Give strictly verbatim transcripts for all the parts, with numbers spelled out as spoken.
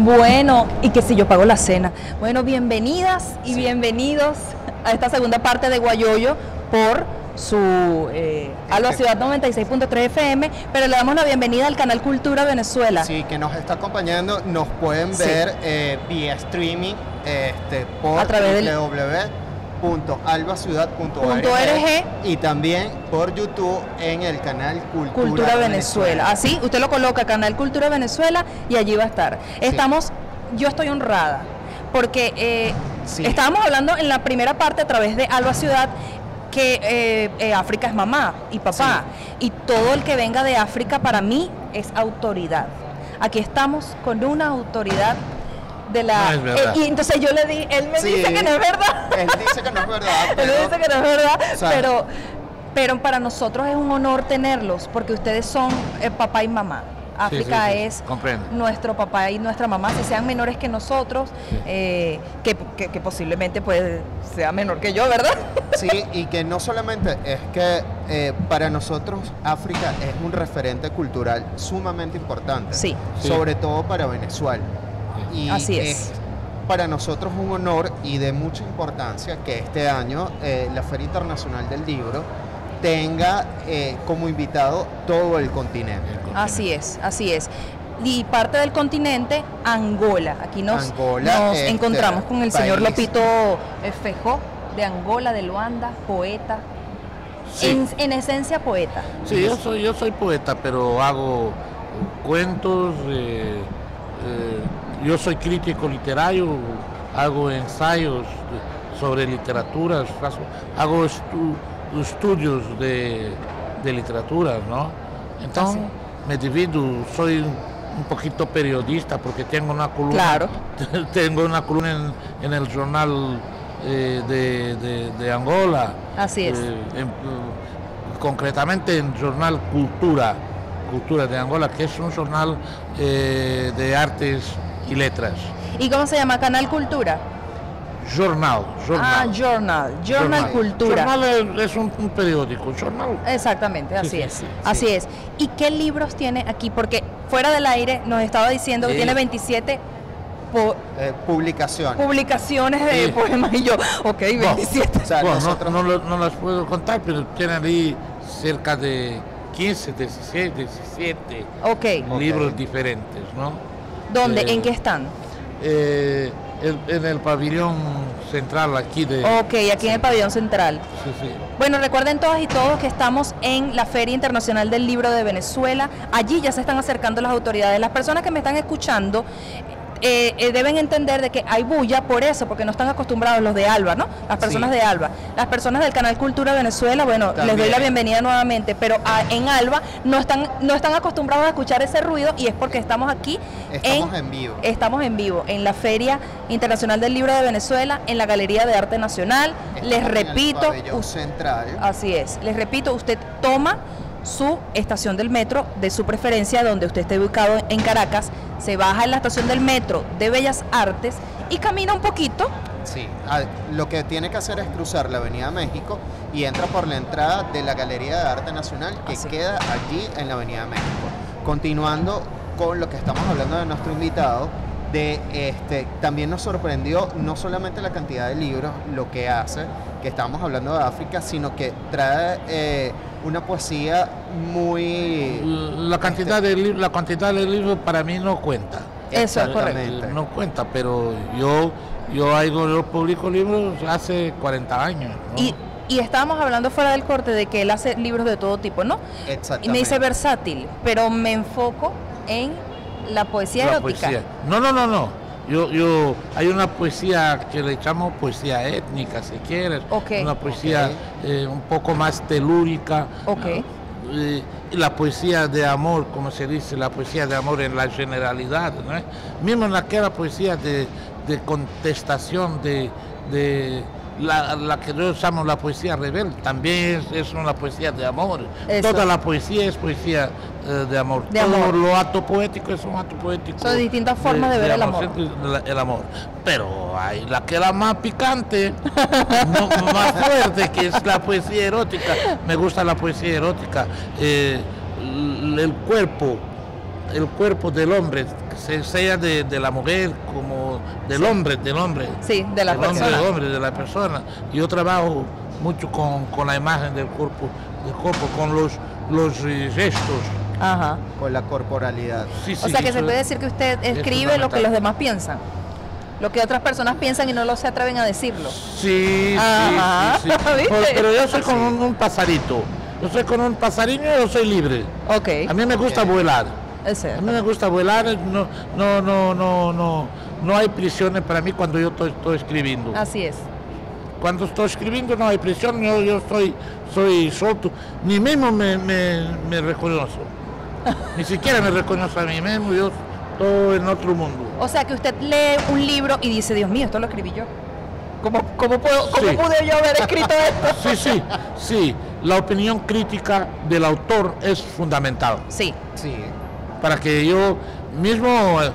Bueno, y que si yo pago la cena. Bueno, bienvenidas y sí. bienvenidos a esta segunda parte de Guayoyo por su eh, Alba Ciudad noventa y seis punto tres F M, pero le damos la bienvenida al canal Cultura Venezuela. Sí, que nos está acompañando, nos pueden ver sí. eh, vía streaming este, por a través del punto alba ciudad punto org y también por YouTube en el canal Cultura, Cultura Venezuela. Venezuela. Así, usted lo coloca, canal Cultura Venezuela, y allí va a estar. Sí. Estamos, yo estoy honrada, porque eh, sí. estábamos hablando en la primera parte a través de Alba Ciudad, que eh, eh, África es mamá y papá, sí. y todo el que venga de África para mí es autoridad. Aquí estamos con una autoridad de la no es eh, y entonces yo le di, él me sí, dice que no es verdad. Él dice que no es verdad. Pero, él dice que no es verdad, o sea, pero, pero para nosotros es un honor tenerlos, porque ustedes son eh, papá y mamá. África sí, sí, sí. es Comprendo. nuestro papá y nuestra mamá, si sean menores que nosotros, sí. eh, que, que, que posiblemente puede, sea menor que yo, ¿verdad? Sí, y que no solamente es que eh, para nosotros África es un referente cultural sumamente importante, sí. sobre sí. todo para Venezuela. Y así es. es para nosotros un honor y de mucha importancia que este año eh, la Feria Internacional del Libro tenga eh, como invitado todo el continente. el continente. Así es, así es. Y parte del continente, Angola. Aquí nos, Angola, nos este, encontramos con el país. señor Lopito Feijó, de Angola, de Luanda, poeta. Sí. En, en esencia, poeta. Sí, yo soy, yo soy poeta, pero hago cuentos, eh, eh, yo soy crítico literario, hago ensayos sobre literatura, hago estu estudios de, de literatura, ¿no? Entonces, ¿sí? me divido, soy un poquito periodista porque tengo una columna, claro. tengo una columna en, en el jornal eh, de, de, de Angola. Así es. Eh, en, concretamente en el jornal Cultura, Cultura de Angola, que es un jornal eh, de artes y letras. ¿Y cómo se llama? ¿Canal Cultura? Jornal, jornal. Ah, journal, journal, journal. Cultura. Jornal es un, un periódico, jornal. Exactamente, así sí, es, sí, sí, así sí. es. ¿Y qué libros tiene aquí? Porque fuera del aire nos estaba diciendo sí. que tiene veintisiete po eh, publicaciones. Publicaciones de sí. poemas y yo, ok, veintisiete. No, o sea, bueno, nosotros... no, no, no las puedo contar, pero tienen ahí cerca de quince, dieciséis, diecisiete okay. libros okay. diferentes, ¿no? ¿Dónde? Eh, ¿En qué están? Eh, el, en el pabellón central aquí de... Ok, aquí sí. en el pabellón central. Sí, sí. Bueno, recuerden todas y todos que estamos en la Feria Internacional del Libro de Venezuela. Allí ya se están acercando las autoridades. Las personas que me están escuchando eh, eh, deben entender de que hay bulla por eso, porque no están acostumbrados los de Alba, ¿no? Las personas sí. de Alba. Las personas del canal Cultura Venezuela, bueno, también les doy la bienvenida nuevamente, pero a, en Alba no están, no están acostumbrados a escuchar ese ruido y es porque estamos aquí. Estamos en, en vivo. Estamos en vivo, en la Feria Internacional del Libro de Venezuela, en la Galería de Arte Nacional. Estamos les repito. En el pabellón central. Así es. Les repito, usted toma su estación del metro de su preferencia, donde usted esté ubicado en Caracas, se baja en la estación del metro de Bellas Artes y camina un poquito. Sí, lo que tiene que hacer es cruzar la Avenida México y entra por la entrada de la Galería de Arte Nacional que Así. queda allí en la Avenida México. Continuando con lo que estamos hablando de nuestro invitado, de este también nos sorprendió no solamente la cantidad de libros, lo que hace, que estamos hablando de África, sino que trae eh, una poesía muy... La cantidad, este, de, la cantidad de libros para mí no cuenta. Eso es correcto. No cuenta, pero yo, yo, hago, yo publico libros hace cuarenta años, ¿no? Y, y estábamos hablando fuera del corte de que él hace libros de todo tipo, ¿no? Exactamente. Y me dice versátil, pero me enfoco en la poesía la erótica. Poesía. No, no, no, no. Yo, yo, hay una poesía que le llamo poesía étnica, si quieres. Okay. Una poesía okay. eh, un poco más telúrica. Okay. ¿no? Eh, la poesía de amor, como se dice, la poesía de amor en la generalidad, ¿no? Mismo en aquella poesía de, de contestación, de, de la, la que yo llamo la poesía rebelde, también es, es una poesía de amor. Eso. Toda la poesía es poesía eh, de amor. De Todo amor. lo acto poético es un acto poético. Son distintas formas de, de ver de el amor. amor. El amor. Pero hay la que es la más picante, no, más fuerte, que es la poesía erótica. Me gusta la poesía erótica. Eh, el cuerpo, el cuerpo del hombre se- sea de, de la mujer como del Sí. hombre, del hombre. Sí, de la del hombre, persona. del hombre, de la persona. Yo trabajo mucho con, con la imagen del cuerpo, del cuerpo, con los, los eh, gestos. Ajá. Con la corporalidad. Sí, O sí, sea que eso se puede es- decir que usted es escribe lo que fundamental. los demás piensan. Lo que otras personas piensan y no lo se atreven a decirlo. Sí, Ajá, sí, sí, sí. ¿viste? Pero, pero yo soy como un, un pasarito. Yo soy como un pasarín y yo soy libre. Ok. A mí me gusta Ok. volar. Es A cierto. mí me gusta volar. No, no, no, no, no, no hay prisiones para mí cuando yo estoy, estoy escribiendo. Así es. Cuando estoy escribiendo no hay prisión, yo, yo soy, soy suelto. Ni mismo me, me, me reconozco. Ni siquiera me reconozco a mí mismo, yo estoy en otro mundo. O sea que usted lee un libro y dice, Dios mío, esto lo escribí yo. ¿Cómo, cómo, puedo, cómo Sí. pude yo haber escrito esto? Sí, sí, sí. La opinión crítica del autor es fundamental. Sí. Sí. Para que yo mismo, eh,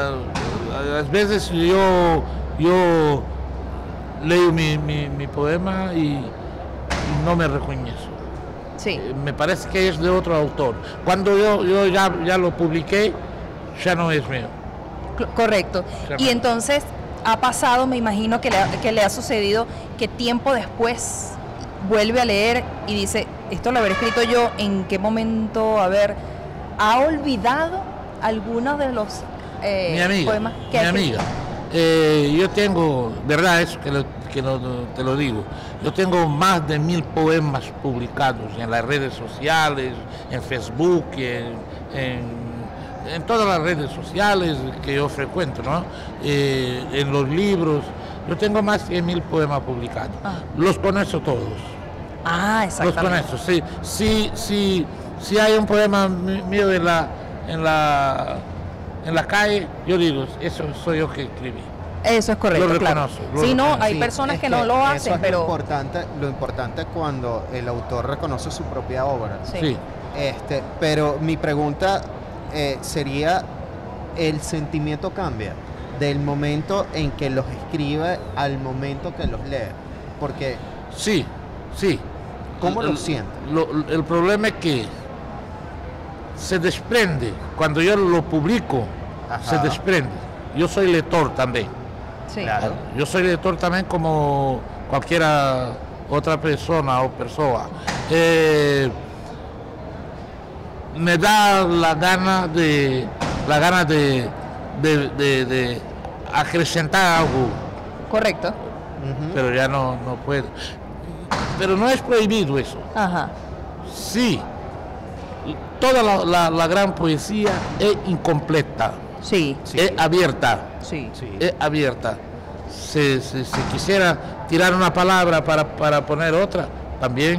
a, a las veces yo, yo leo mi, mi- mi poema y, y no me reconozco. Sí. Eh, Me parece que es de otro autor. Cuando yo, yo ya, ya lo publiqué, ya no es mío. Cl- Correcto. Se Y llama- entonces ha pasado, me imagino que le, ha- que le ha sucedido que tiempo después vuelve a leer y dice, esto lo habré escrito yo, ¿en qué momento? A ver, ¿ha olvidado algunos de los eh, mi amiga, poemas mi que ha escrito? amiga. Eh, yo tengo, verdad, eso que, lo- que lo- te lo digo, yo tengo más de mil poemas publicados en las redes sociales, en Facebook, en, en- en todas las redes sociales que yo frecuento, ¿no? Eh, en los libros. Yo tengo más de mil poemas publicados. Ah. Los conozco todos. Ah, Los exactamente. conozco, sí. Sí, sí, sí hay un poema mí- mío en la, en la, en la calle, yo digo, eso soy yo que escribí. Eso es correcto, Lo claro. reconozco, lo Sí, no, reconozco. hay Sí, personas es que no lo eso hacen, es pero... Lo importante, lo importante es cuando el autor reconoce su propia obra. Sí. Sí. Este, pero mi pregunta eh, sería, ¿el sentimiento cambia del momento en que los escribe al momento que los lee? Porque, Sí, sí. ¿cómo lo El- siente? lo- el problema es que se desprende, cuando yo lo publico, Ajá. se desprende. Yo soy lector también. Sí. Claro. Yo soy lector también como cualquiera otra persona o persona. Eh, me da la gana de la gana de, de, de- de acrecentar algo, Correcto. Ujú. pero ya no, no puedo. Pero no es prohibido eso. Ajá. Sí, toda la, la- la gran poesía es incompleta, Sí. Sí. es abierta. Sí. Sí. Es abierta. Si, si- si quisiera tirar una palabra para, para poner otra, también.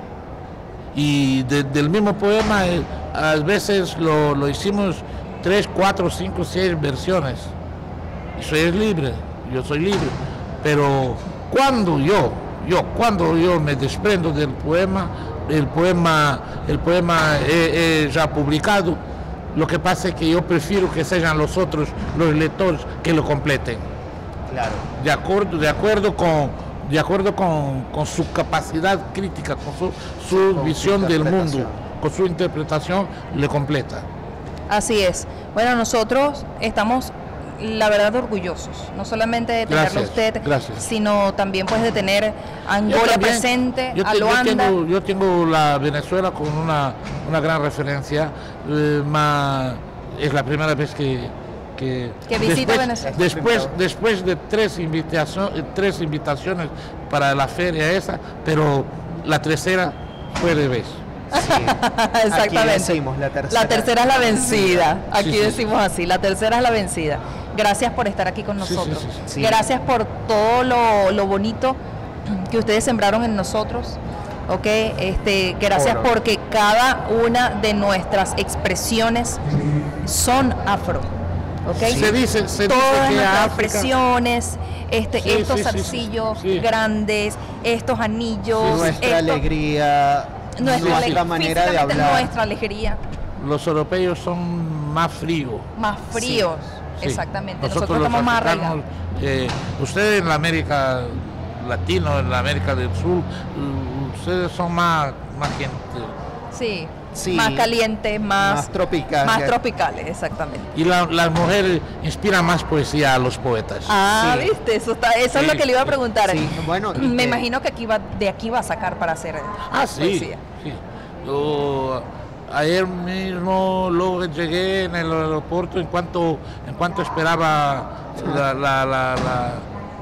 Y de- del mismo poema, eh, a veces lo, lo hicimos tres, cuatro, cinco, seis versiones. Y soy libre, yo soy libre. Pero cuando yo, yo, cuando yo me desprendo del poema, el poema, el poema es, es ya publicado, lo que pasa es que yo prefiero que sean los otros, los lectores, que lo completen. Claro. De acuerdo, de acuerdo con, de acuerdo con, con su capacidad crítica, con su, su Con su visión del mundo, interpretación. con su interpretación, le completa. Así es. Bueno, nosotros estamos, la verdad, orgullosos, no solamente de tenerlo Gracias, usted, gracias. sino también pues de tener a Angola Yo también, presente, yo, a te- yo Luanda. tengo, yo tengo la Venezuela con una, una gran referencia, eh, ma- es la primera vez que, que, Que visita después, Venezuela. después, después de tres, invitación- eh, tres invitaciones para la feria esa, pero la tercera fue de vez. Sí. Aquí Exactamente. decimos la tercera. La tercera es la vencida. Aquí Sí, sí, decimos así, la tercera es la vencida. Gracias por estar aquí con Sí, sí, nosotros. sí, sí. Sí. Gracias por todo lo, lo bonito que ustedes sembraron en nosotros. ¿Ok? Este, gracias Oro. porque cada una de nuestras expresiones son afro. ¿Ok? Se dice, se dice Todas que nuestras África- expresiones, este, Sí, estos sí, sí, sí, zarcillos sí. grandes, estos anillos, Nuestra estos- alegría, nuestra, nuestra ale- manera de físicamente hablar. nuestra alegría, los europeos son más fríos. más fríos, Sí. exactamente. Nosotros, Nosotros, los estamos más africanos, arraigados. eh, ustedes en la América Latino, en la América del Sur, eh, ustedes son más, más gente. Sí, Sí, más calientes, más, más tropicales. Más tropicales, exactamente. Y la, las mujeres inspiran más poesía a los poetas. Ah, Sí. viste, eso, está, eso Sí, es lo que le iba a preguntar. Sí, bueno, y Me que- imagino que aquí va, de aquí va a sacar para hacer Ah, sí, poesía. sí. Yo ayer mismo luego llegué en el aeropuerto en cuanto en cuanto esperaba la, la, la, la,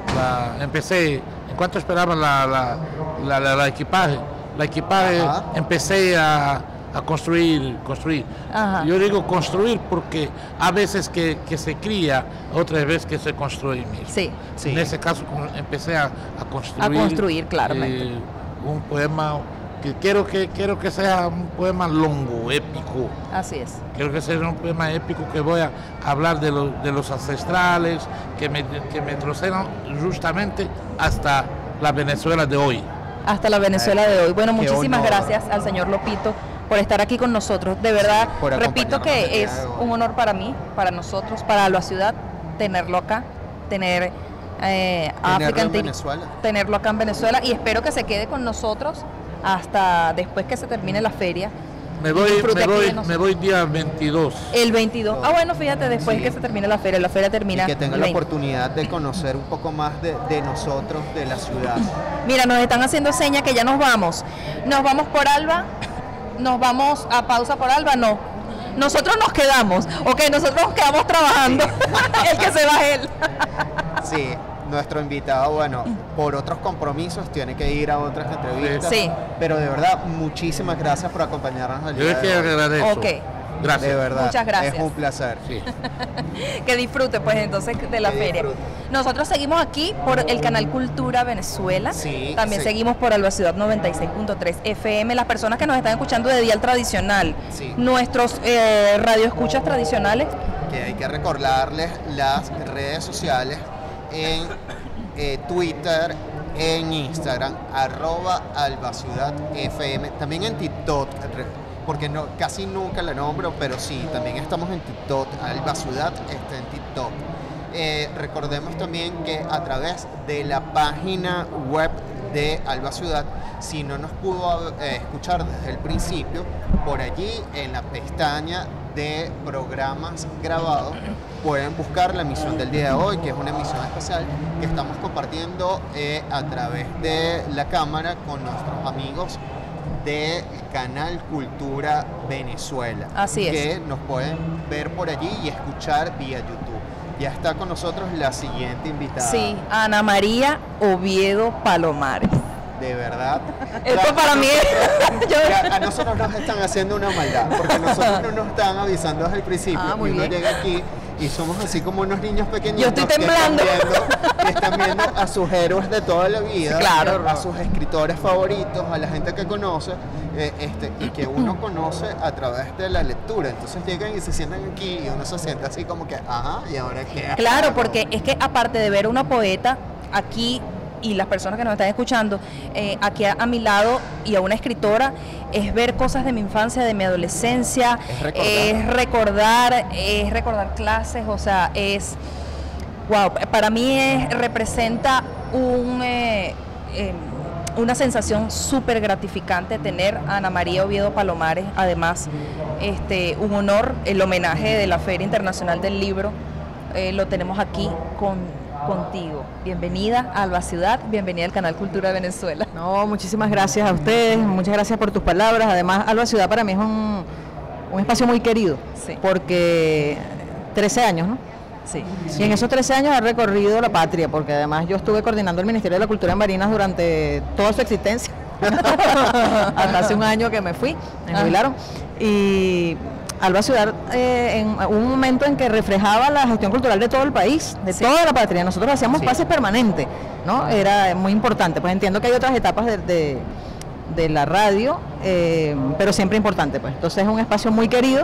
la- empecé en cuanto esperaba la, la, la, la- la equipaje la equipaje Ajá. empecé a, a construir construir Ajá. yo digo construir porque a veces que, que se cría, otras veces que se construye mismo. Sí. Sí. En ese caso con- empecé a, a construir A construir, claramente. eh, un poema que quiero que quiero que sea un poema longo, épico. Así es. Quiero que sea un poema épico que voy a hablar de, lo- de los ancestrales, que me, que me troceran justamente hasta la Venezuela de hoy. Hasta la Venezuela de hoy. Bueno, Qué muchísimas honor. gracias al señor Lopito por estar aquí con nosotros. De verdad, Sí, por repito acompañarnos el que día es de hoy. un honor para mí, para nosotros, para la ciudad, tenerlo acá, tener eh, a Tenerlo África en Antilles- Venezuela. tenerlo acá en Venezuela y espero que se quede con nosotros hasta después que se termine la feria. Me voy, Disfrute me aquí de voy, nosotros. me voy día veintidós. El veintidós. Ah, bueno, fíjate, después Sí. que se termine la feria, la feria Y termina. que tenga la veinte. oportunidad de conocer un poco más de, de nosotros, de la ciudad. Mira, nos están haciendo señas que ya nos vamos. Nos vamos por Alba, nos vamos a pausa por Alba, no. Nosotros nos quedamos, ok, nosotros nos quedamos trabajando. El que se va es él. Sí, nuestro invitado, bueno, por otros compromisos tiene que ir a otras entrevistas. Sí. Pero de verdad, muchísimas gracias por acompañarnos al Yo día es que de hoy. agradezco. Ok. Gracias. De verdad. Muchas gracias. Es un placer. Sí. Que disfrute, pues, entonces, de la Que feria. disfrute. Nosotros seguimos aquí por el canal Cultura Venezuela. Sí, También sí. seguimos por Alba Ciudad noventa y seis punto tres F M. Las personas que nos están escuchando de dial tradicional, Sí. nuestros eh, radioescuchas tradicionales. Que hay que recordarles las redes sociales en eh, Twitter, en Instagram, arroba Albaciudad F M, también en TikTok, re- porque no, casi nunca la nombro, pero sí, también estamos en TikTok, Albaciudad está en TikTok. Eh, recordemos también que a través de la página web de Alba Ciudad, si no nos pudo eh, escuchar desde el principio, por allí en la pestaña de programas grabados pueden buscar la emisión del día de hoy, que es una emisión especial que estamos compartiendo eh, a través de la cámara con nuestros amigos del canal Cultura Venezuela. Así es. Que nos pueden ver por allí y escuchar vía YouTube. Ya está con nosotros la siguiente invitada. Sí, Ana María Oviedo Palomares. De verdad. Esto Ya, para a mí nosotros- es- yo- ya, a nosotros nos están haciendo una maldad, porque nosotros no nos estaban avisando desde el principio. Ah, muy y uno bien. llega aquí y somos así como unos niños pequeños. Yo estoy temblando. Que están, viendo, que están viendo a sus héroes de toda la vida, Claro. a sus escritores favoritos, a la gente que conoce, eh, este, y que uno conoce a través de la lectura. Entonces llegan y se sientan aquí y uno se siente así como que, ajá, ¿y ahora qué? Claro, porque es que aparte de ver a una poeta aquí y las personas que nos están escuchando, eh, aquí a, a mi lado y a una escritora, es ver cosas de mi infancia, de mi adolescencia, Es recordar. es recordar, es recordar clases, o sea, es, wow, para mí es, representa un... eh, eh, una sensación súper gratificante tener a Ana María Oviedo Palomares, además este, un honor, el homenaje de la Feria Internacional del Libro, eh, lo tenemos aquí con, contigo. Bienvenida a Alba Ciudad, bienvenida al canal Cultura de Venezuela. No, muchísimas gracias a ustedes, muchas gracias por tus palabras. Además, Alba Ciudad para mí es un, un espacio muy querido, Sí. porque trece años, ¿no? Sí. Y en esos trece años ha recorrido la patria, porque además yo estuve coordinando el Ministerio de la Cultura en Barinas durante toda su existencia, hasta hace un año que me fui, me Ah. jubilaron. Y Alba Ciudad, eh, en un momento en que reflejaba la gestión cultural de todo el país, de Sí. toda la patria. Nosotros hacíamos Sí. pases permanentes, ¿no? Era muy importante. Pues entiendo que hay otras etapas de, de, de la radio, eh, pero siempre importante, pues. Entonces es un espacio muy querido.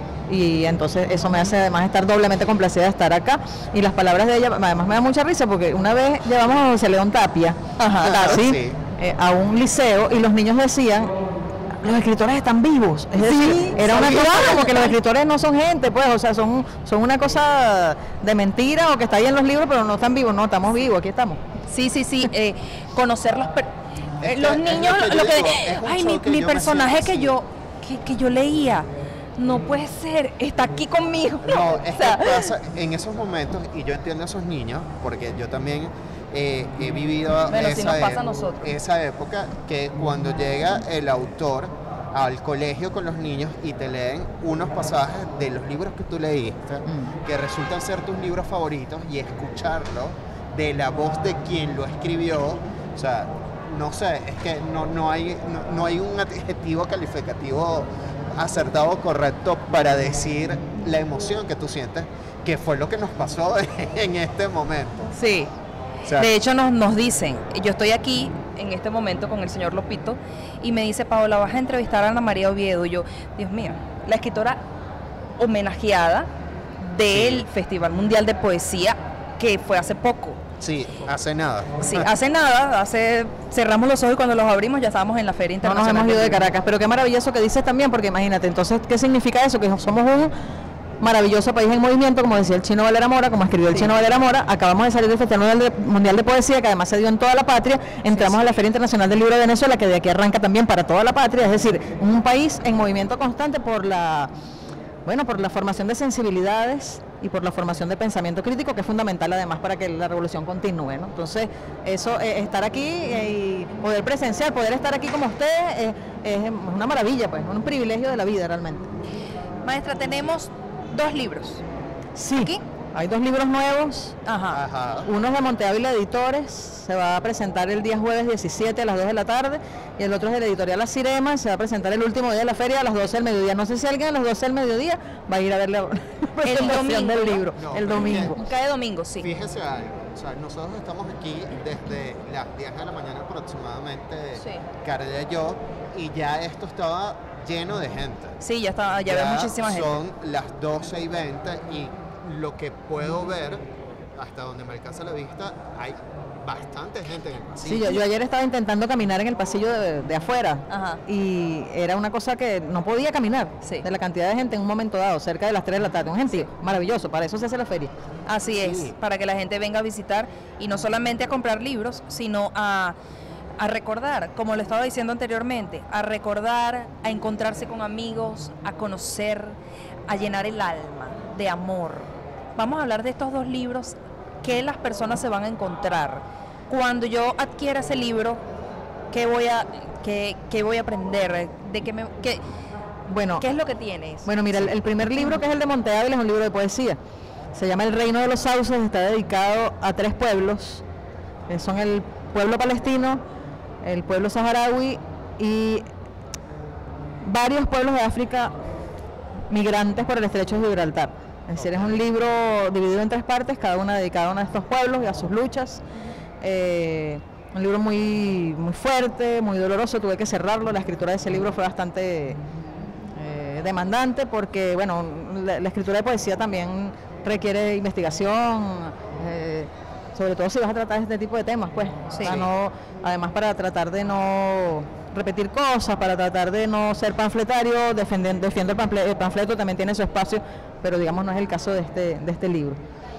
Y entonces eso me hace además estar doblemente complacida de estar acá. Y las palabras de ella además me da mucha risa, porque una vez llevamos a José León Tapia, Ajá, claro, ¿sí? sí. Eh, a un liceo, y los niños decían: los escritores están vivos. Es decir, Sí, era una sí. cosa como que los escritores no son gente, pues, o sea, son, son una cosa de mentira, o que está ahí en los libros, pero no están vivos. No, estamos vivos, aquí estamos. Sí, sí, sí, eh, conocer los, per- eh, Es que- los es lo niños, que yo lo que, digo, es un ay, show mi, que mi yo me personaje siento que así. yo que, que yo leía. No puede ser, está aquí conmigo. No, O es sea, que pasa en esos momentos, y yo entiendo a esos niños, porque yo también eh, he vivido Bueno, esa, sí nos pasa a e- nosotros. esa época, que cuando llega el autor al colegio con los niños y te leen unos pasajes de los libros que tú leíste, Mm. que resultan ser tus libros favoritos, y escucharlo de la voz de quien lo escribió, o sea, no sé, es que no, no, hay, no, no hay un adjetivo calificativo acertado o correcto para decir la emoción que tú sientes, que fue lo que nos pasó en este momento. sí. O sea, De hecho, nos, nos dicen, yo estoy aquí en este momento con el señor Lopito y me dice, Paola, vas a entrevistar a Ana María Oviedo. Y yo, Dios mío, la escritora homenajeada del Sí. Festival Mundial de Poesía, que fue hace poco. sí, hace nada. Sí, hace nada, hace cerramos los ojos y cuando los abrimos ya estábamos en la Feria No nos Internacional. hemos ido de del Libro. Caracas, pero qué maravilloso que dices también, porque imagínate, entonces, ¿qué significa eso? Que somos un maravilloso país en movimiento, como decía el Chino Valera Mora, como escribió el Sí. Chino Valera Mora. Acabamos de salir del Festival Mundial de, Mundial de Poesía, que además se dio en toda la patria. Entramos sí. a la Feria Internacional del Libro de Venezuela, que de aquí arranca también para toda la patria, es decir, un país en movimiento constante por la, bueno, por la formación de sensibilidades y por la formación de pensamiento crítico, que es fundamental además para que la revolución continúe, ¿no? Entonces, eso, eh, estar aquí eh, y poder presenciar, poder estar aquí como ustedes, eh, es una maravilla, pues, un privilegio de la vida realmente. Maestra, tenemos dos libros. Sí, ¿Aquí? hay dos libros nuevos. Ajá. Ajá. Uno es de Monte Ávila Editores, se va a presentar el día jueves diecisiete a las dos de la tarde, y el otro es de la editorial La Cirema, se va a presentar el último día de la feria a las doce del mediodía. No sé si alguien a las doce del mediodía va a ir a ver la presentación domingo, del ¿no? libro, No, el pero domingo. Cada domingo, sí. Fíjese algo, o sea, nosotros estamos aquí desde las diez de la mañana aproximadamente, Sí. Carla y yo, y ya esto estaba lleno de gente. Sí, ya está, ya, veo muchísima gente. Son las doce y veinte y lo que puedo ver, hasta donde me alcanza la vista, hay bastante gente en el pasillo. Sí, yo, yo ayer estaba intentando caminar en el pasillo de, de afuera, Ajá. y era una cosa que no podía caminar, Sí. de la cantidad de gente en un momento dado, cerca de las tres de la tarde. Un gentío maravilloso, para eso se hace la feria. Así es, Sí. para que la gente venga a visitar y no solamente a comprar libros, sino a, a recordar, como le estaba diciendo anteriormente, a recordar, a encontrarse con amigos, a conocer, a llenar el alma de amor. Vamos a hablar de estos dos libros que las personas se van a encontrar. Cuando yo adquiera ese libro, ¿qué voy a, qué, qué voy a aprender? ¿De qué, me, qué, Bueno, qué es lo que tienes? Bueno, mira, el, el primer libro, que es el de Monte Ávila, es un libro de poesía. Se llama El Reino de los Sauces, está dedicado a tres pueblos. Eh, son el pueblo palestino, el pueblo saharaui y varios pueblos de África migrantes por el estrecho de Gibraltar. Es decir, es un libro dividido en tres partes, cada una dedicada a uno de estos pueblos y a sus luchas. Eh, un libro muy, muy fuerte, muy doloroso, tuve que cerrarlo. La escritura de ese libro fue bastante eh, demandante porque, bueno, la, la escritura de poesía también requiere investigación, eh, sobre todo si vas a tratar este tipo de temas, pues. Sí. O sea, no, además, para tratar de no repetir cosas, para tratar de no ser panfletario, defender, defiendo el, panfle- el panfleto, también tiene su espacio, pero digamos no es el caso de este, de este libro.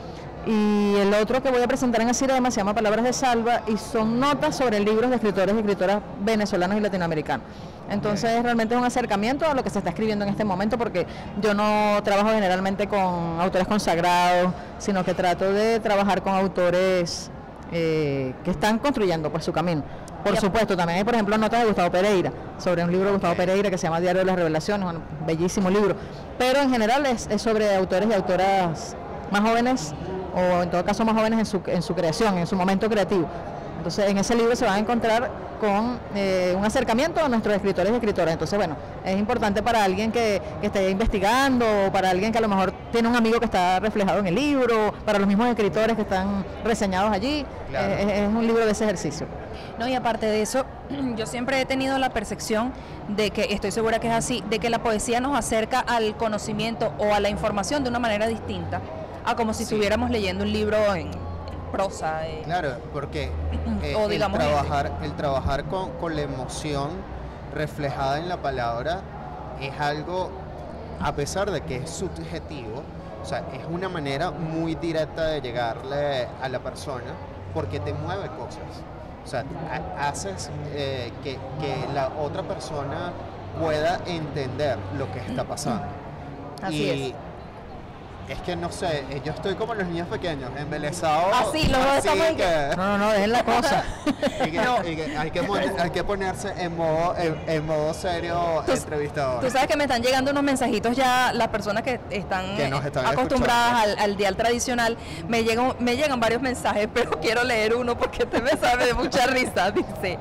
Y el otro que voy a presentar en Asirema se llama Palabras de Salva y son notas sobre libros de escritores y escritoras venezolanos y latinoamericanos. Entonces Bien. realmente es un acercamiento a lo que se está escribiendo en este momento, porque yo no trabajo generalmente con autores consagrados, sino que trato de trabajar con autores eh, que están construyendo pues su camino. Por Ya. supuesto, también hay, por ejemplo, notas de Gustavo Pereira, sobre un libro de Gustavo Ok. Pereira que se llama Diario de las Revelaciones, un bellísimo libro. Pero en general es, es sobre autores y autoras más jóvenes, o en todo caso más jóvenes en su, en su creación, en su momento creativo. Entonces, en ese libro se van a encontrar con eh, un acercamiento a nuestros escritores y escritoras. Entonces, bueno, es importante para alguien que, que esté investigando, o para alguien que a lo mejor tiene un amigo que está reflejado en el libro, para los mismos escritores que están reseñados allí. Claro. Eh, es, es un libro de ese ejercicio. No, y aparte de eso, yo siempre he tenido la percepción de que, estoy segura que es así, de que la poesía nos acerca al conocimiento o a la información de una manera distinta a como si Sí. estuviéramos leyendo un libro en, en prosa. eh. Claro, porque eh, O el digamos trabajar, el trabajar con, con la emoción reflejada en la palabra es algo, a pesar de que es subjetivo, o sea, es una manera muy directa de llegarle a la persona porque te mueve cosas. O sea, ha- haces eh, que, que la otra persona pueda entender lo que está pasando. Así y es que no sé, yo estoy como los niños pequeños, embelesados. Así, los dos así estamos en que, No, no, no, dejen la cosa. y que- No. y que hay, que pon- hay que ponerse en modo, en, en modo serio Tú- entrevistador. Tú sabes que me están llegando unos mensajitos ya, las personas que están, Que nos están acostumbradas al, al dial tradicional, me llegan, me llegan varios mensajes, pero quiero leer uno porque este me sabe de mucha risa. Dice: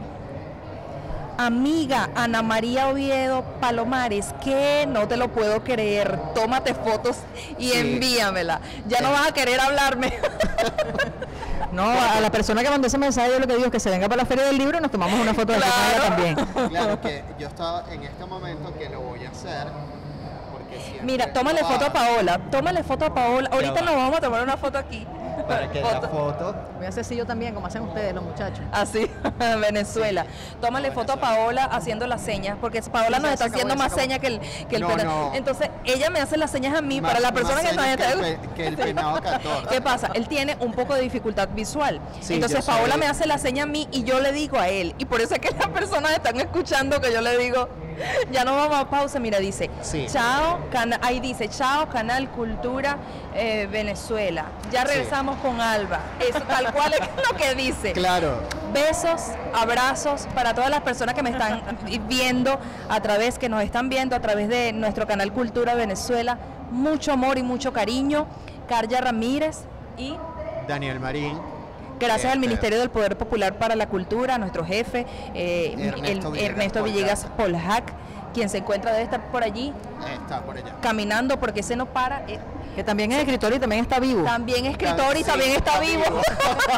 amiga Ana María Oviedo Palomares, que no te lo puedo creer, tómate fotos y Sí. envíamela. Ya no Sí. vas a querer hablarme. No, a la persona que mandó ese mensaje yo lo que digo es que se venga para la Feria del Libro y nos tomamos una foto de Claro. ella también. Claro que yo estaba en este momento que lo voy a hacer. Porque siempre Mira, tómale va foto a Paola, tómale foto a Paola. Ahorita va. nos vamos a tomar una foto aquí. Para que la Foto. foto. Voy a hacer así yo también, como hacen ustedes, los muchachos. Así, Venezuela. Tómale foto a Paola haciendo las señas, porque Paola Sí, nos sí, está se haciendo acabó, más se acabó. señas que el, que el No, pena- no. Entonces, ella me hace las señas a mí, Más- para la más persona que señas está que el, pe- que el peinado catorce. ¿Qué pasa? Él tiene un poco de dificultad visual. Sí, Entonces yo Paola sé. me hace la seña a mí y yo le digo a él. Y por eso es que las personas están escuchando que yo le digo, ya no vamos a pausa. Mira, dice, Sí. chao, cana- ahí dice, chao, Canal Cultura eh, Venezuela. Ya Sí. regresamos con Alba. Eso tal cual es lo que dice. Claro. Besos, abrazos para todas las personas que me están viendo a través, que nos están viendo a través de nuestro canal Cultura Venezuela. Mucho amor y mucho cariño. Carya Ramírez y Daniel Marín. gracias al Este, Ministerio del Poder Popular para la Cultura, nuestro jefe, eh, Ernesto el- Villegas Ernesto Polhac. Villegas Polhac, quien se encuentra, debe estar por allí Está por allá. caminando porque se no para. eh, Que también es escritor y también está vivo. también escritor y Sí, también está está vivo. vivo.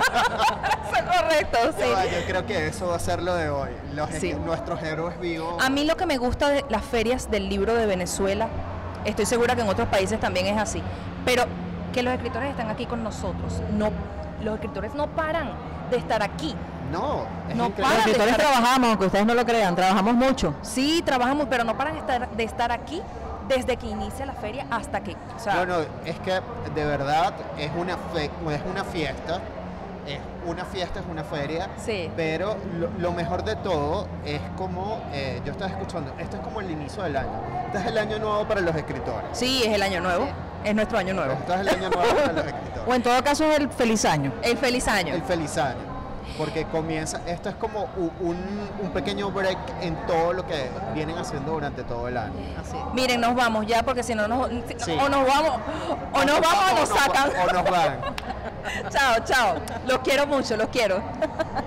Eso es correcto, Ya va, sí. yo creo que eso va a ser lo de hoy. Los, Sí. Nuestros héroes vivos. A mí lo que me gusta de las ferias del libro de Venezuela, estoy segura que en otros países también es así, pero que los escritores están aquí con nosotros. No, los escritores no paran de estar aquí. No, es No increíble. Los para de escritores estar- trabajamos, aunque ustedes no lo crean, trabajamos mucho. Sí, trabajamos, pero no paran de estar, de estar aquí desde que inicia la feria hasta que, o sea, No, no, es que de verdad es una, fe- es una fiesta. Es una fiesta, es una feria. Sí. Pero lo, lo mejor de todo es como, eh, yo estaba escuchando, esto es como el inicio del año. Este es el año nuevo para los escritores. sí, es el año nuevo, es nuestro año nuevo. Esto es el año nuevo para los O escritores. en todo caso es el feliz año. El feliz año. El feliz año. Porque comienza, esto es como u- un, un pequeño break en todo lo que vienen haciendo durante todo el año. Así. Miren, nos vamos ya porque si no nos, Sí. o nos vamos, o nos vamos o nos sacan. O nos van. Chao, chao. Los quiero mucho, los quiero.